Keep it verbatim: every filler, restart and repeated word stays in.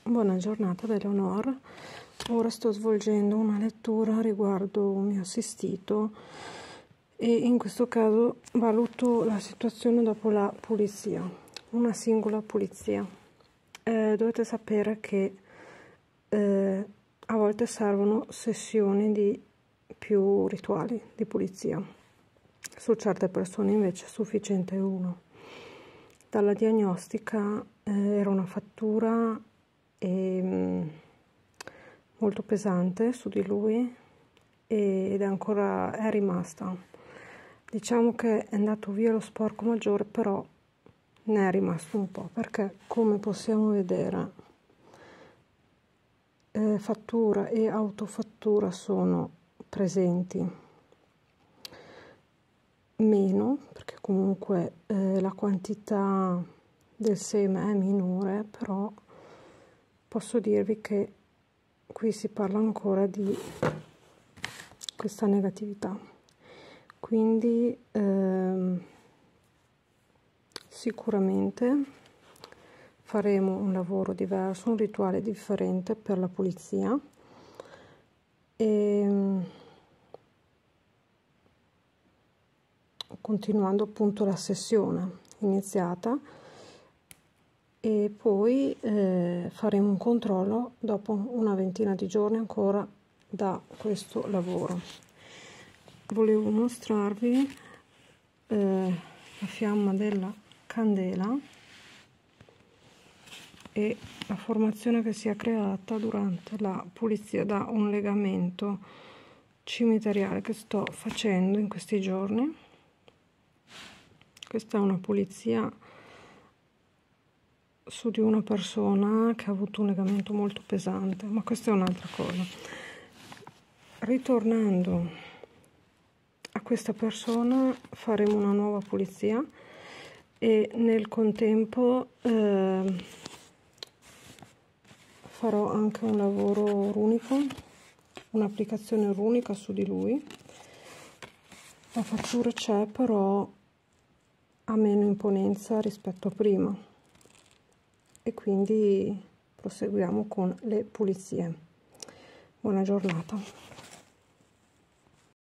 Buona giornata da Eleonora. Ora sto svolgendo una lettura riguardo un mio assistito e in questo caso valuto la situazione dopo la pulizia, una singola pulizia. Eh, dovete sapere che eh, a volte servono sessioni di più rituali di pulizia. Su certe persone invece è sufficiente uno. Dalla diagnostica eh, era una fattura e, mh, molto pesante su di lui ed è ancora è rimasta. Diciamo che è andato via lo sporco maggiore, però ne è rimasto un po', perché come possiamo vedere eh, fattura e autofattura sono presenti meno, perché comunque eh, la quantità del seme è minore, però posso dirvi che qui si parla ancora di questa negatività, quindi ehm, sicuramente faremo un lavoro diverso, un rituale differente per la pulizia e continuando appunto la sessione iniziata, e poi eh, faremo un controllo dopo una ventina di giorni ancora da questo lavoro. Volevo mostrarvi eh, la fiamma della candela e la formazione che si è creata durante la pulizia da un legamento cimiteriale che sto facendo in questi giorni. Questa è una pulizia su di una persona che ha avuto un legamento molto pesante, ma questa è un'altra cosa. Ritornando a questa persona faremo una nuova pulizia e nel contempo eh, farò anche un lavoro runico, un'applicazione runica su di lui. La fattura c'è, però ha meno imponenza rispetto a prima, e quindi proseguiamo con le pulizie. Buona giornata.